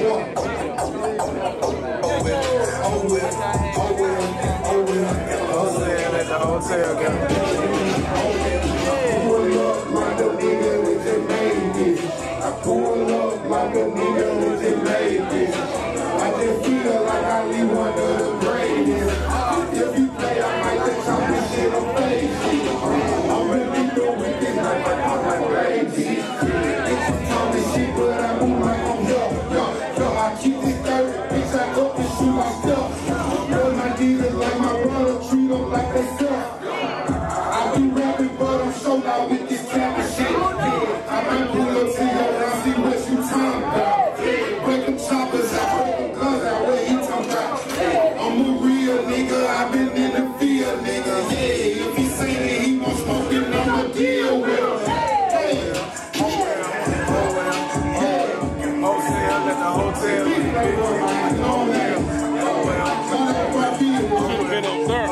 At the hotel, I pull up like a nigga with the ladies. I just feel like I leave one of the greatest. If you play, I might just talk this shit on face. I'm really doing this like I'm crazy. It's talking shit, but I move like I'm yo. I keep this dirt, bitch, I up and shoot my stuff. Girl, my niggas like my brother, treat them like they suck. I be rapping, but I'm so loud with this type of shit. I might pull up to your house, see what you talking about. Break them choppers out, break them guns out, what he talking about. I'm a real nigga, I've been in the field, nigga, yeah. If he say that he won't smoke it, I'ma deal with him. Hotel at the hotel. Been up there.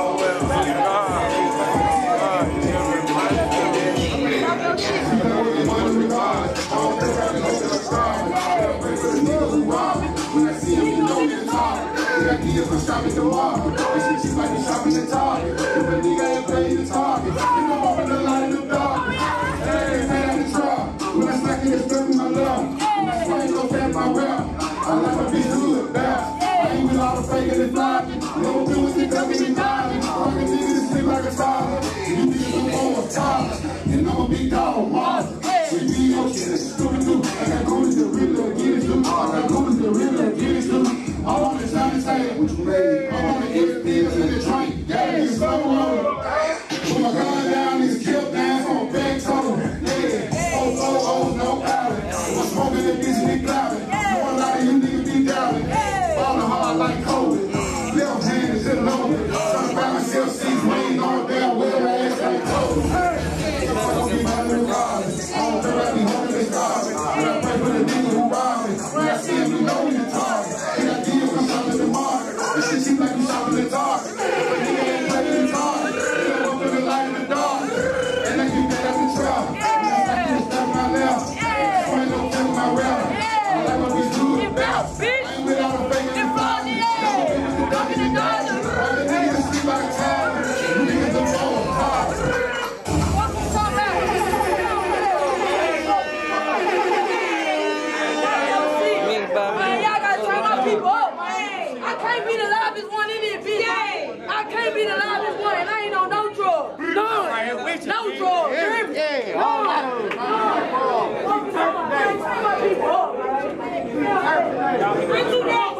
When I see him, you know he's talking. They got kids from shopping the market. This shit like he's shopping the target. If a nigga ain't playing the target, he come up in the light in the dark. Hey, man, at the truck. When I smack in the strip with my love. When I swing, go back my rap. I like a bitch hood, bounce. I ain't with all the faking and flocking. Never been with the ducking and diving. Fucking niggas sleep like a toddler. You niggas on a toddler. And I'm a big dog, monster. We be on shit, stupid dude. I got goons that really get it to me. I got goons that really get it to me. I want to sound the same. What you made? I want to get it in the train. Yeah, niggas slow roll. Put my gun down, niggas kill down on back tunnel. Yeah, oh, no powder. I'm smoking that bitch and be clouded. A lot of you niggas be doubting. Falling hard like COVID. Left hand is in low. Trying to buy myself seats, rain on the bell, well, ass like cold. When I see him, you know he's talking. And I deal from shopping the market. This shit seems like he's shopping the dark. If a nigga ain't playing the target, he don't open the light in the dark. And I keep that at the trap. When I keep stuff my left, so ain't no telling my rap. I like what we do it bounce. I ain't with all the faking and flogging. Never been with the ducking and dodging. All the niggas sleep like a toddler. You niggas are all hard. I can't be the loudest one in this bitch. I can't be the loudest one, and I ain't on no drugs. No drugs. Yeah, all that. Bring you down.